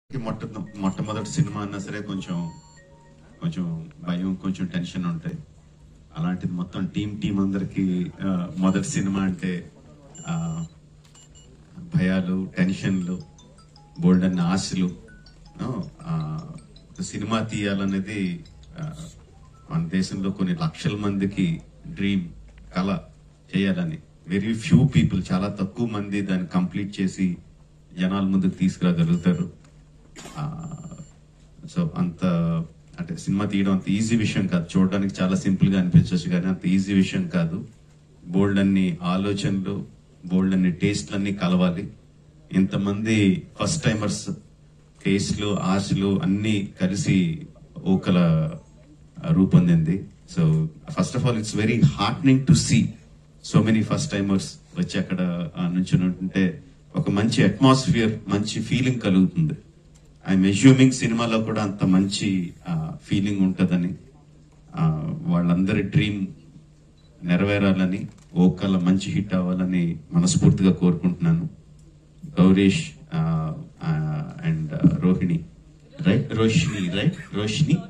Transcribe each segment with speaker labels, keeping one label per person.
Speaker 1: మొట్టమొదటి సినిమా అన్నా సరే కొంచెం కొంచెం భయం, కొంచెం టెన్షన్ ఉంటాయి. అలాంటిది మొత్తం టీం అందరికి మొదటి సినిమా అంటే భయాలు, టెన్షన్లు, బోల్డ్ అన్న ఆశలు. సినిమా తీయాలనేది మన దేశంలో కొన్ని లక్షల మందికి డ్రీమ్, కళ చేయాలని. వెరీ ఫ్యూ పీపుల్, చాలా తక్కువ మంది దాన్ని కంప్లీట్ చేసి జనాల ముందుకు తీసుకురాగలుగుతారు. సో అంత అంటే సినిమా తీయడం అంత ఈజీ విషయం కాదు. చూడడానికి చాలా సింపుల్ గా అనిపించవచ్చు, కానీ అంత ఈజీ విషయం కాదు. బోల్డ్ అన్ని ఆలోచనలు, బోల్డ్ అన్ని టేస్ట్లన్నీ కలవాలి. ఇంతమంది ఫస్ట్ టైమర్స్ టేస్ట్లు, ఆశలు అన్ని కలిసి ఓకల రూపొందింది. So first of all it's very heartening to see so many first timers వచ్చి అక్కడ నుంచి ఉంటే ఒక మంచి అట్మాస్ఫియర్, మంచి ఫీలింగ్ కలుగుతుంది. ఐఎమ్ అస్యూమింగ్ సినిమాలో కూడా అంత మంచి ఫీలింగ్ ఉంటుందని, వాళ్ళందరి డ్రీమ్ నెరవేరాలని, ఓకల మంచి హిట్ అవ్వాలని మనస్ఫూర్తిగా కోరుకుంటున్నాను. Gourish and Rohini, right? Roshini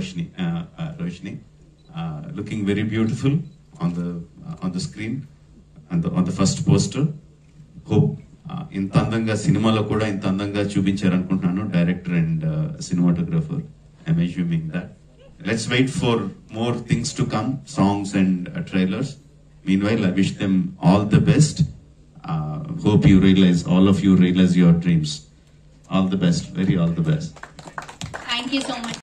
Speaker 1: looking very beautiful on the screen, on the first poster. Hope ఇంత అందంగా సినిమాలో కూడా ఇంత అందంగా చూపించారనుకుంటున్నాను director and cinematographer. I'm assuming that. Let's wait for more things to come, songs and trailers. Meanwhile, I wish them all the best. Hope you realize, all of you realize your dreams. All the best, all the best.
Speaker 2: Thank you so much.